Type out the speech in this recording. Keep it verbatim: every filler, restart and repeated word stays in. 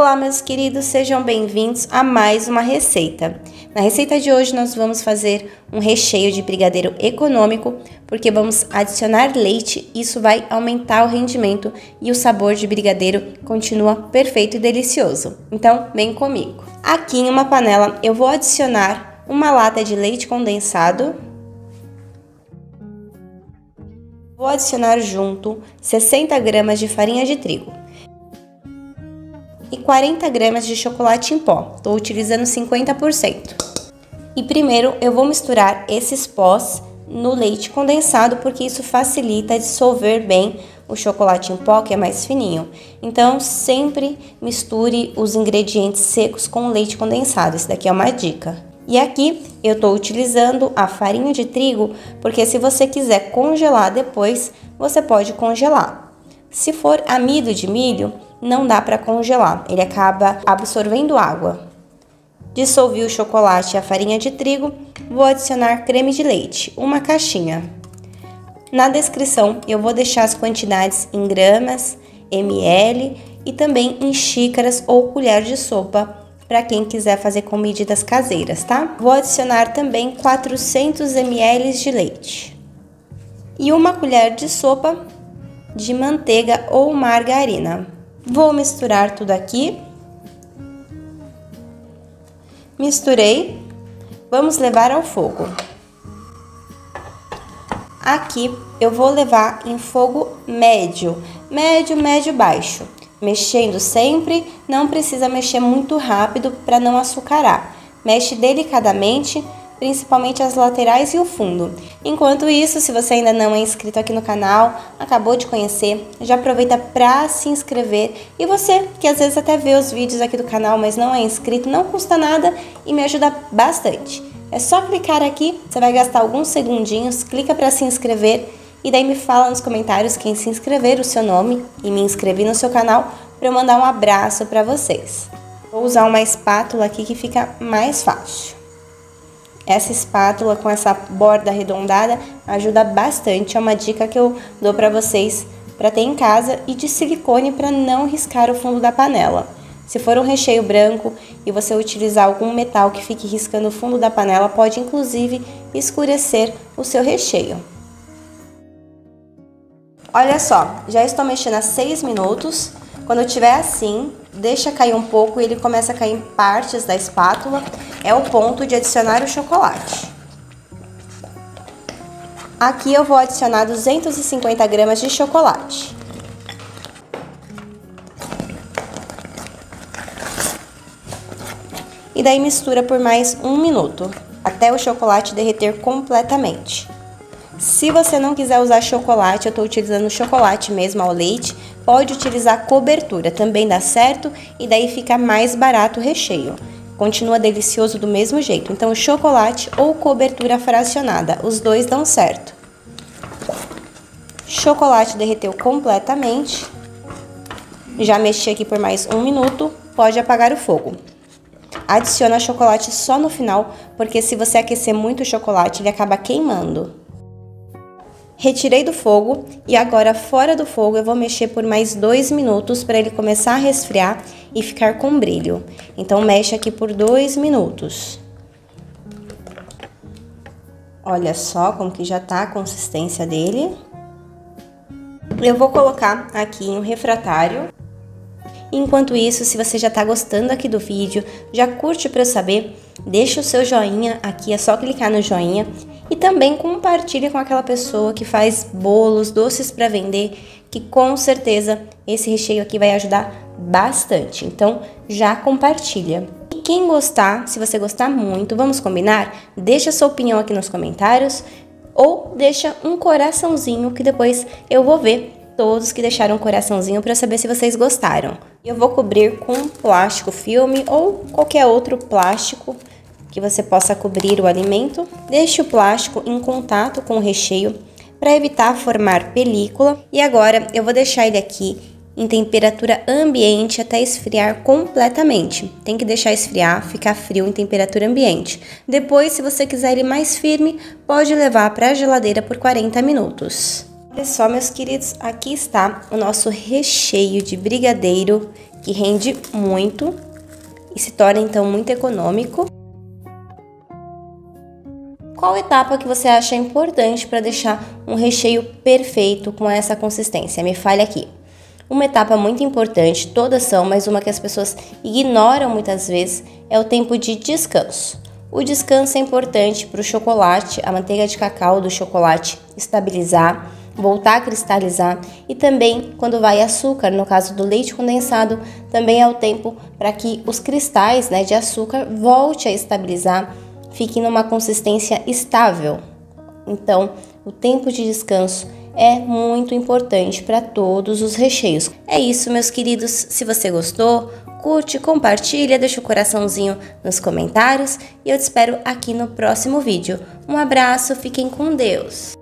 Olá, meus queridos, sejam bem-vindos a mais uma receita. Na receita de hoje nós vamos fazer um recheio de brigadeiro econômico, porque vamos adicionar leite, isso vai aumentar o rendimento e o sabor de brigadeiro continua perfeito e delicioso. Então, vem comigo. Aqui em uma panela eu vou adicionar uma lata de leite condensado. Vou adicionar junto sessenta gramas de farinha de trigo e quarenta gramas de chocolate em pó. Estou utilizando cinquenta por cento. E primeiro eu vou misturar esses pós no leite condensado, porque isso facilita dissolver bem o chocolate em pó, que é mais fininho. Então sempre misture os ingredientes secos com o leite condensado. Isso daqui é uma dica. E aqui eu estou utilizando a farinha de trigo, porque se você quiser congelar depois, você pode congelar. Se for amido de milho, não dá para congelar, ele acaba absorvendo água. Dissolvi o chocolate e a farinha de trigo, vou adicionar creme de leite, uma caixinha. Na descrição eu vou deixar as quantidades em gramas, ml e também em xícaras ou colher de sopa, para quem quiser fazer com medidas caseiras, tá? Vou adicionar também quatrocentos mililitros de leite e uma colher de sopa de manteiga ou margarina. Vou misturar tudo aqui. Misturei. Vamos levar ao fogo. Aqui eu vou levar em fogo médio, médio, médio, baixo. Mexendo sempre, não precisa mexer muito rápido para não açucarar. Mexe delicadamente, principalmente as laterais e o fundo. Enquanto isso, se você ainda não é inscrito aqui no canal, acabou de conhecer, já aproveita para se inscrever. E você, que às vezes até vê os vídeos aqui do canal, mas não é inscrito, não custa nada e me ajuda bastante. É só clicar aqui, você vai gastar alguns segundinhos, clica para se inscrever e daí me fala nos comentários quem se inscrever, o seu nome, e me inscrever no seu canal para eu mandar um abraço para vocês. Vou usar uma espátula aqui que fica mais fácil. Essa espátula com essa borda arredondada ajuda bastante, é uma dica que eu dou para vocês para ter em casa, e de silicone para não riscar o fundo da panela. Se for um recheio branco e você utilizar algum metal que fique riscando o fundo da panela, pode inclusive escurecer o seu recheio. Olha só, já estou mexendo há seis minutos. Quando tiver assim, deixa cair um pouco e ele começa a cair em partes da espátula. É o ponto de adicionar o chocolate. Aqui eu vou adicionar duzentos e cinquenta gramas de chocolate. E daí mistura por mais um minuto, até o chocolate derreter completamente. Se você não quiser usar chocolate, eu estou utilizando chocolate mesmo ao leite, pode utilizar cobertura, também dá certo e daí fica mais barato o recheio. Continua delicioso do mesmo jeito, então chocolate ou cobertura fracionada, os dois dão certo. Chocolate derreteu completamente, já mexi aqui por mais um minuto, pode apagar o fogo. Adiciona chocolate só no final, porque se você aquecer muito o chocolate, ele acaba queimando. Retirei do fogo e agora fora do fogo eu vou mexer por mais dois minutos para ele começar a resfriar e ficar com brilho. Então mexe aqui por dois minutos. Olha só como que já tá a consistência dele. Eu vou colocar aqui em um refratário. Enquanto isso, se você já tá gostando aqui do vídeo, já curte para eu saber, deixa o seu joinha, aqui é só clicar no joinha. E também compartilhe com aquela pessoa que faz bolos, doces para vender, que com certeza esse recheio aqui vai ajudar bastante. Então já compartilha. E quem gostar, se você gostar muito, vamos combinar? Deixa sua opinião aqui nos comentários ou deixa um coraçãozinho que depois eu vou ver todos que deixaram um coraçãozinho para saber se vocês gostaram. Eu vou cobrir com plástico filme ou qualquer outro plástico que você possa cobrir o alimento. Deixe o plástico em contato com o recheio para evitar formar película. E agora eu vou deixar ele aqui em temperatura ambiente até esfriar completamente. Tem que deixar esfriar, ficar frio em temperatura ambiente. Depois, se você quiser ele mais firme, pode levar para a geladeira por quarenta minutos. Olha só, meus queridos, aqui está o nosso recheio de brigadeiro que rende muito e se torna então muito econômico. Qual etapa que você acha importante para deixar um recheio perfeito com essa consistência? Me fale aqui. Uma etapa muito importante, todas são, mas uma que as pessoas ignoram muitas vezes é o tempo de descanso. O descanso é importante para o chocolate, a manteiga de cacau do chocolate estabilizar, voltar a cristalizar, e também quando vai açúcar, no caso do leite condensado, também é o tempo para que os cristais, né, de açúcar volte a estabilizar, fiquem numa consistência estável. Então, o tempo de descanso é muito importante para todos os recheios. É isso, meus queridos. Se você gostou, curte, compartilha, deixa o coraçãozinho nos comentários e eu te espero aqui no próximo vídeo. Um abraço, fiquem com Deus!